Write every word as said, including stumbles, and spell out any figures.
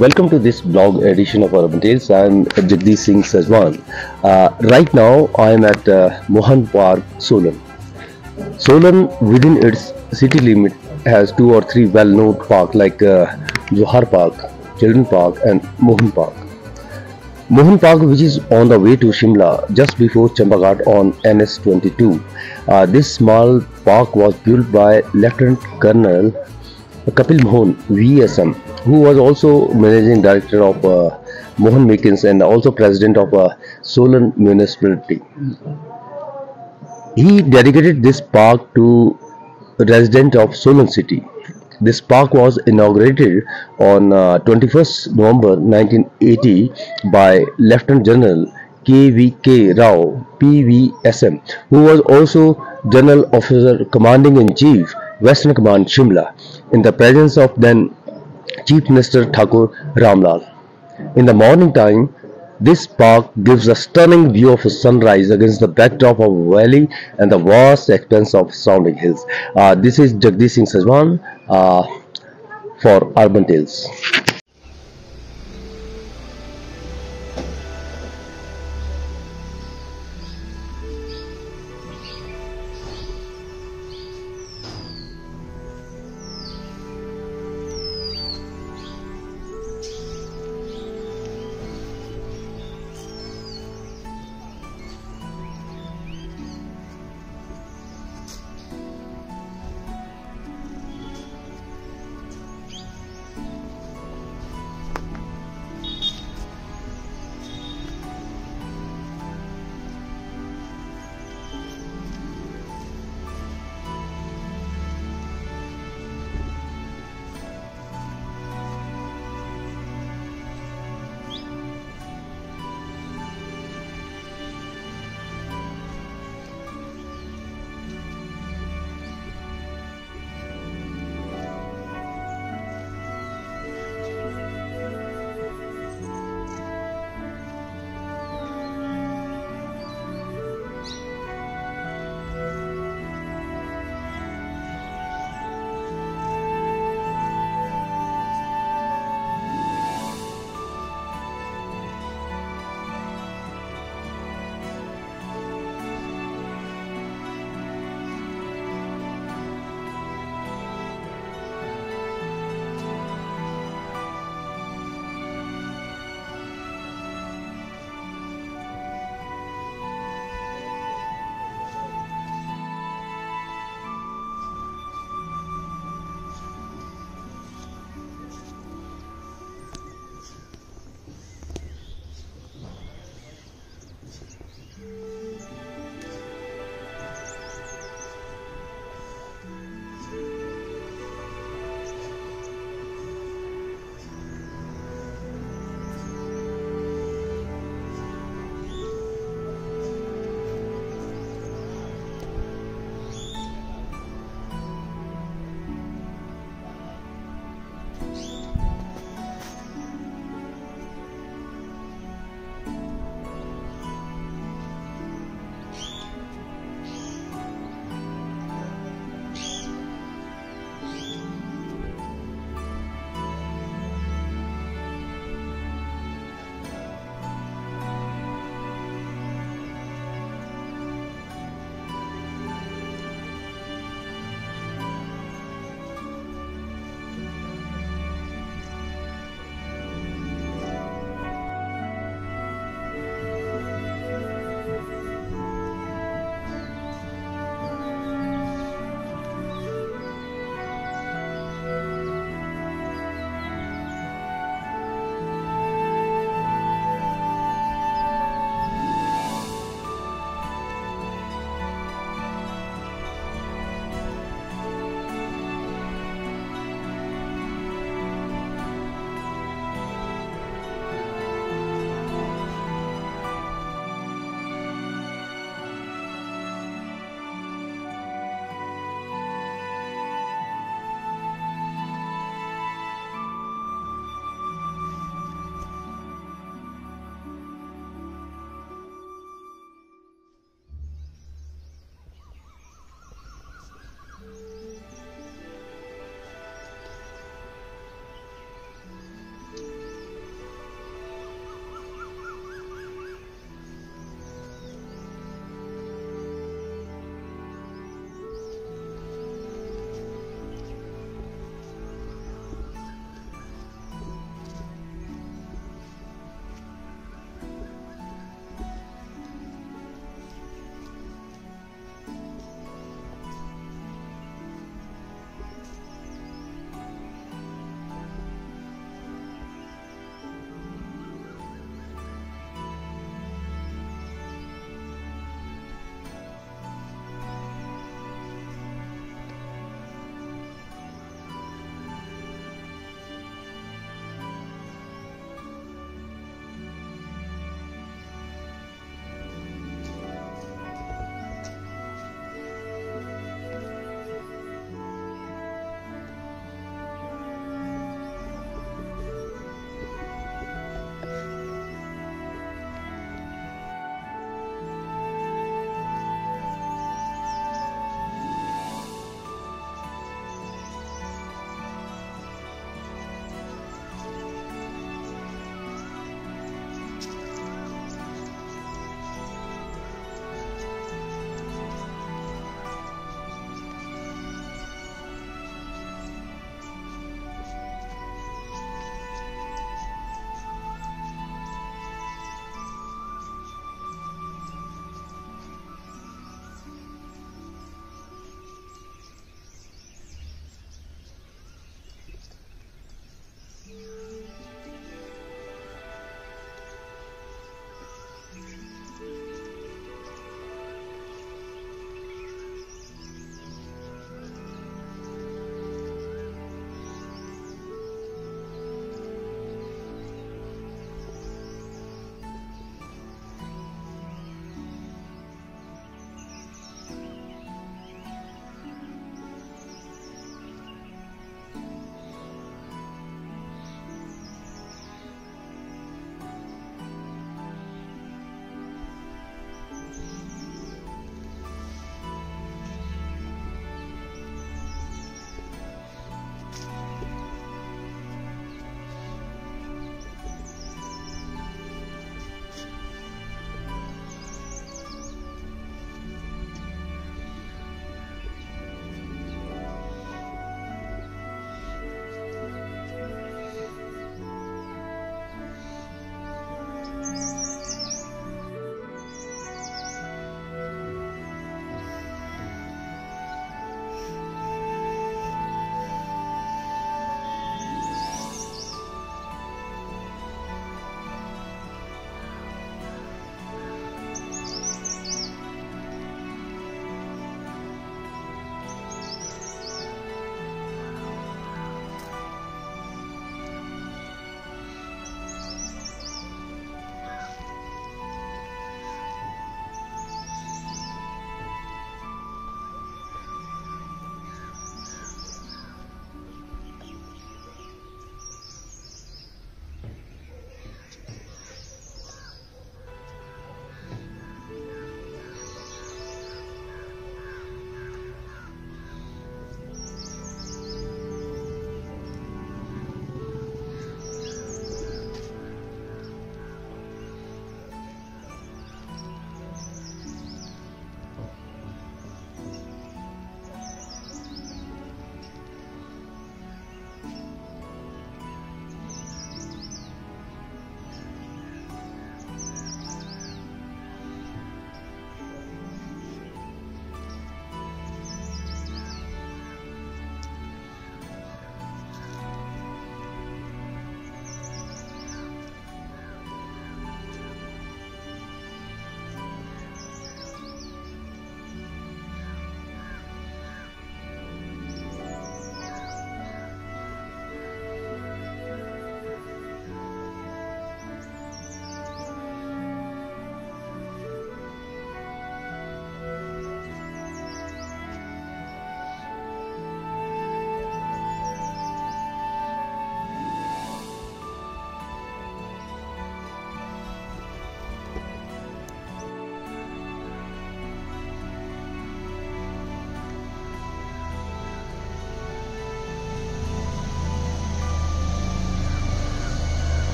Welcome to this blog edition of Urban Tales. I'm Jagdish Singh Sajwan. Uh, right now I am at uh, Mohan Park Solan. Solan within its city limit has two or three well-known parks like uh, Jawhar Park, Children Park and Mohan Park. Mohan Park, which is on the way to Shimla just before Chambaghat on N S twenty-two. Uh, this small park was built by Lieutenant Colonel Kapil Mohan V S M, who was also managing director of uh, Mohan Meakins and also president of uh, Solan Municipality. He dedicated this park to resident of Solan City. This park was inaugurated on uh, twenty-first November nineteen eighty by Lieutenant General K V K Rao P V S M, who was also General Officer Commanding in Chief Western Command Shimla, in the presence of then Chief Minister Thakur. In the morning time, this park gives a stunning view of sunrise against the backdrop of a valley and the vast expanse of surrounding hills. Uh, this is Jagdish Singh Sajwan uh, for Urban Tales.